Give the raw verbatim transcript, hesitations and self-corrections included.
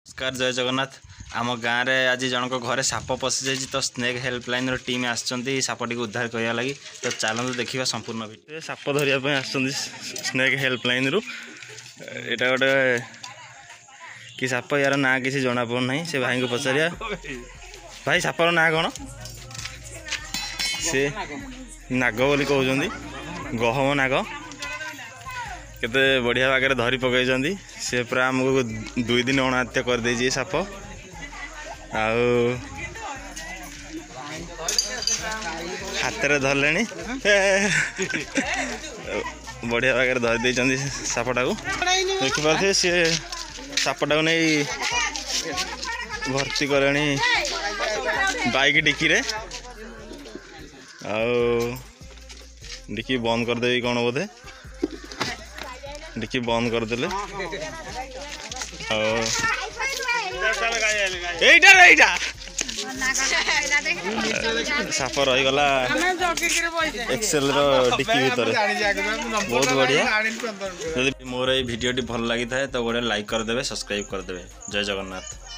नमस्कार जय जगन्नाथ। आम गाँव में आज जनक घरे साप पशि जाइए तो स्नेक हेल्पलाइन रो टीम आसछंती सापटी को उद्धार करने लगी। तो चलते देखा संपूर्ण वीडियो। साप धरिया आसछंती स्नेक हेल्पलाइन रु एटा गोटे कि साप यार ना किसी जना पड़ना से भाई को पचारिया भाई सापर ना कौन से नाग बोली कहते गहम नाग केते बढ़िया भाग धरी पकई से पूरा आमको दुई दिन अणहत्या कर दे साप हाथ में धरले बढ़िया भाग धरी दे सापटा को देखिपे सी सापटा को नहीं भर्ती करे बाइक डिक्की रे डिक्की बंद करदेवी कौन बोधे डिक्की बंद करदे साप रहीगला एक्सेल रो डिक्की भीतर बहुत बढ़िया। यदि मोर ये वीडियो भल लगी था तो गोटे लाइक करदे, सब्सक्राइब करदे। जय जगन्नाथ।